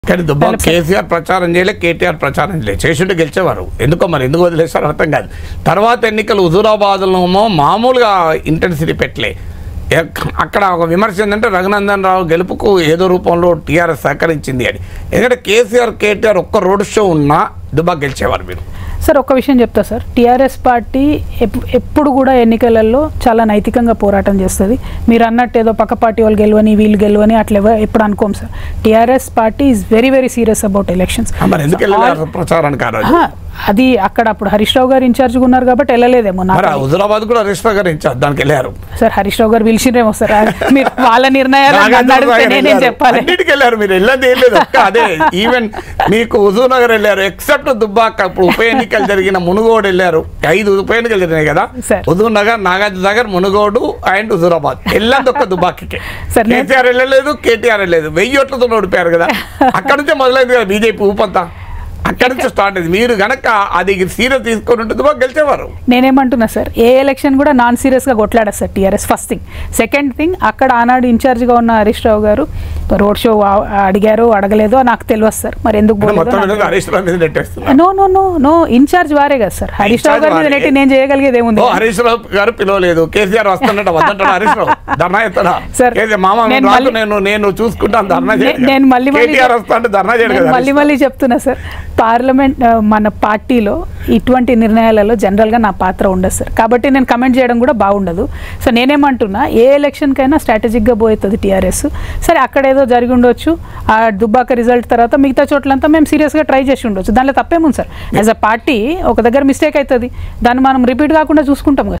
కానీ దుబ్బాక కేసీఆర్ ప్రచారం చేయలే, కేటీఆర్ ప్రచారం చేయలే. చేసింటే గెలిచేవారు. ఎందుకు వదిలేస్తారు అర్థం కాదు. తర్వాత ఎన్నికలు హుజూరాబాద్లో మామూలుగా ఇంటెన్సిటీ పెట్టలే. అక్కడ ఒక విమర్శ ఏంటంటే రఘునందన్ రావు గెలుపుకు ఏదో రూపంలో టీఆర్ఎస్ సహకరించింది అని. ఎందుకంటే కేసీఆర్ కేటీఆర్ ఒక్క రోడ్ షో ఉన్నా దుబ్బాక గెలిచేవారు మీరు. సార్ ఒక్క విషయం చెప్తా సార్, టీఆర్ఎస్ పార్టీ ఎప్పుడు కూడా ఎన్నికలలో చాలా నైతికంగా పోరాటం చేస్తుంది. మీరు అన్నట్టు ఏదో పక్క పార్టీ వాళ్ళు గెలవని వీళ్ళు గెలవని అట్లా ఎప్పుడు అనుకోం sir. TRS party is very very serious about elections. అది అక్కడ అప్పుడు హరీష్ రావు గారు ఇన్ఛార్జ్గా ఉన్నారు కాబట్టి వెళ్ళలేదేమో. హుజూరాబాద్ కూడా హరీష్ రావు గారు ఇన్ఛార్జ్, దానికి వెళ్ళారు సార్. హరీష్ రావు గారు పిలిచిరేమో సార్, మీరు వాళ్ళ నిర్ణయాలు చెప్పాలి. అన్నిటికి వెళ్ళారు, మీరు వెళ్ళదు ఏం లేదు. అదే ఈవెన్ మీకు హుజూర్ నగర్ వెళ్ళారు, ఎక్సెప్ట్ దుబ్బాక. ఇప్పుడు ఉప ఎన్నికలు జరిగిన మునుగోడు వెళ్ళారు. 5 ఉప ఎన్నికలు జరిగినాయి కదా, హుజూర్ నగర్, నాగార్జున సాగర్, మునుగోడు అండ్ హుజూరాబాద్. వెళ్ళదు ఒక్క దుబ్బాకి. కేసీఆర్ వెళ్ళలేదు, కేటీఆర్ వెళ్ళలేదు. 1000 ఓట్లతో ఓడిపోయారు కదా. అక్కడ నుంచే మొదలైంది కదా బీజేపీ ఊపంతా. అక్కడి నుంచి స్టార్ట్ అయింది. మీరు గనక అది సీరియస్ తీసుకొని ఉంటుంది గెలిచేవారు. నేనేమంటున్నా సార్, ఏ ఎలక్షన్ కూడా నాన్ సీరియస్గా కొట్లాడారు sir TRS. First thing. Second thing, అక్కడ ఆనాడు ఇన్ఛార్జ్గా ఉన్న హరీష్ రావు గారు రోడ్ షో అడిగారో అడగలేదో నాకు తెలియదు సార్. మరి ఎందుకు no no no no incharge వారే కదా సార్. హరీష్ రావు గారి మీద నెట్టి నేను చేయగలిగేది ఏముంది? హరీష్ రావు గారు పిలవలేదు, కేసీఆర్ వస్తున్నట్టు వద్దంటాడు హరీష్ రావు. ధర్నా ఎత్తాడా సార్? నేను చూసుకుంటాను ధర్నా. నేను మళ్ళీ చెప్తున్నా సార్, పార్లమెంట్ మన పార్టీలో ఇటువంటి నిర్ణయాలలో జనరల్గా నా పాత్ర ఉండదు సార్. కాబట్టి నేను కమెంట్ చేయడం కూడా బాగుండదు. సో నేనేమంటున్నా, ఏ ఎలక్షన్కైనా స్ట్రాటజిక్గా పోతుంది టీఆర్ఎస్. సరే అక్కడ ఏదో జరిగి ఉండొచ్చు, ఆ దుబ్బాక రిజల్ట్ తర్వాత మిగతా చోట్లంతా మేము సీరియస్గా ట్రై చేసి ఉండొచ్చు. దానిలో తప్పేముంది సార్. యాజ్ అ పార్టీ ఒక దగ్గర మిస్టేక్ అవుతుంది, దాన్ని మనం రిపీట్ కాకుండా చూసుకుంటాం కదా.